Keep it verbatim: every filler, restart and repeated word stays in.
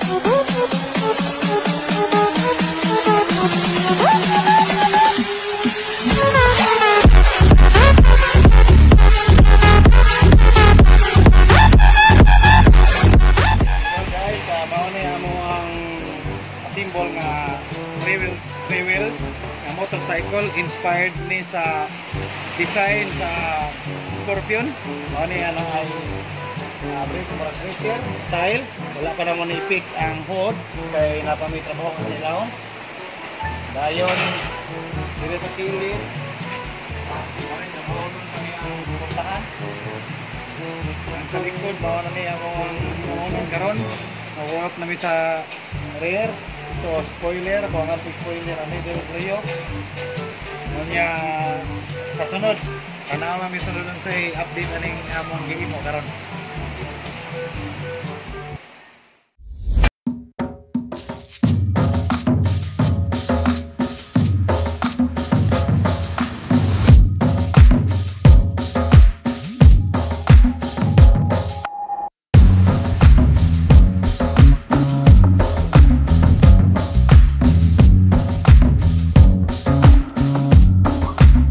Symbol nga three-wheel three-wheel nga motorcycle inspired ni sa design sa Scorpion. Mao ni ano ay uh, brake breaker style. Wala pa naman i-fix ang hood kay napamay trabaho sa ilawon. Dayon dire sa kilid. Mao na mao kami ang puntahan. Ang sa likod mao na ni akong unang karon. Nawalk nami sa rear. So spoiler, kung ang spoiler ano yung Rio Nunya kasunod, kanama may sunod sa update aning among gihimo karon.